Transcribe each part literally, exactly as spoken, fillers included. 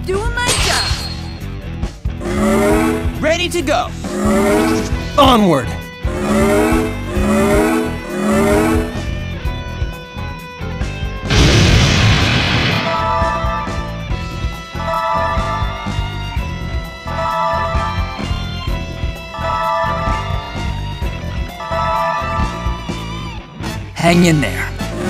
doing my job. Ready to go. Onward! Hang in there.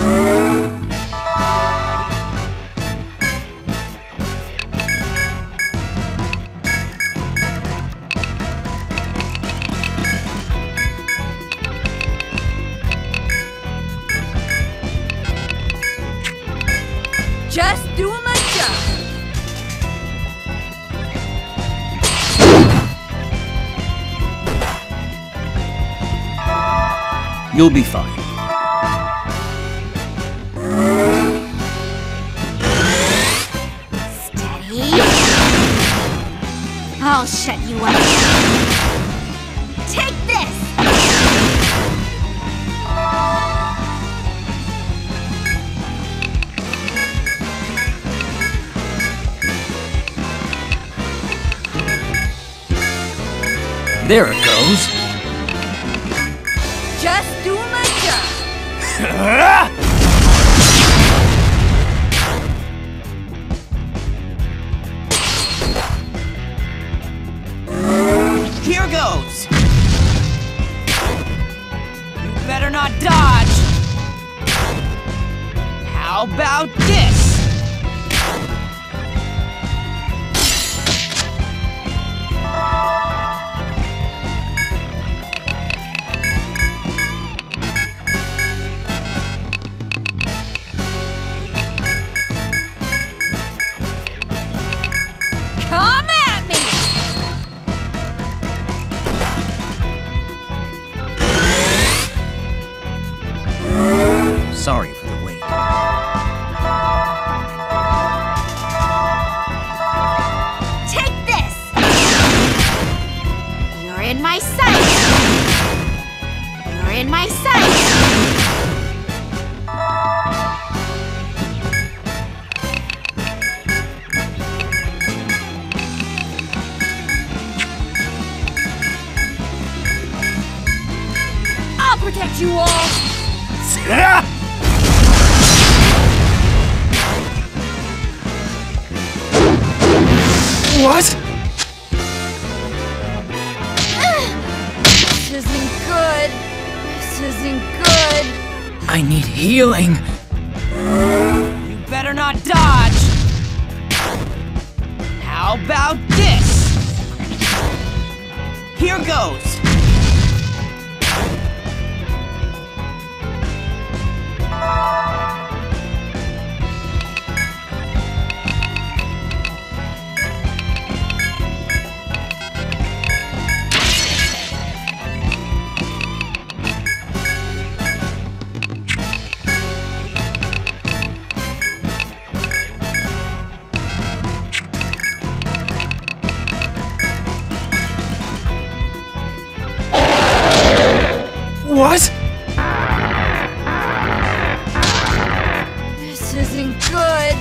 Just doing my job. You'll be fine. Steady. I'll shut you up. Take this! There it goes. Just doing my job. Here goes. You better not dodge. How about this? Come at me! Sorry for the wait. Take this! You're in my sight! You're in my sight! I'll protect you all. What? This isn't good. This isn't good. I need healing. You better not dodge. How about this? Here goes. What? This isn't good.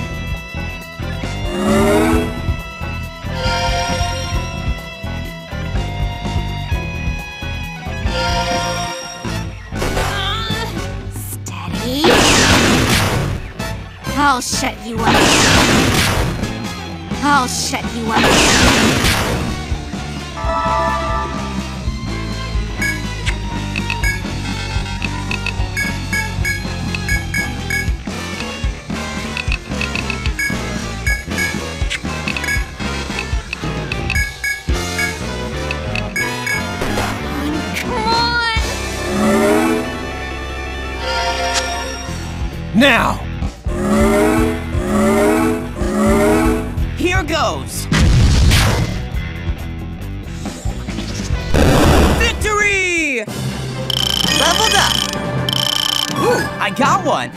Steady. I'll shut you up. I'll shut you up. Now! Here goes. Victory! Leveled up. Ooh, I got one.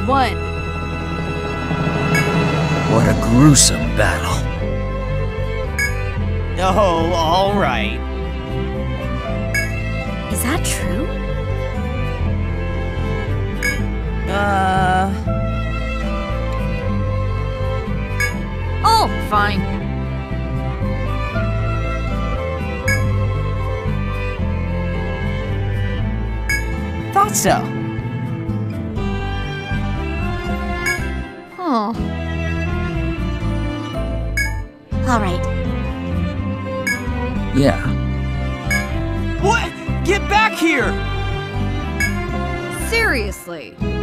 won. What a gruesome battle. Oh, all right. Is that true? Uh... Oh, fine. Thought so. Oh. All right. Yeah. What? Get back here! Seriously.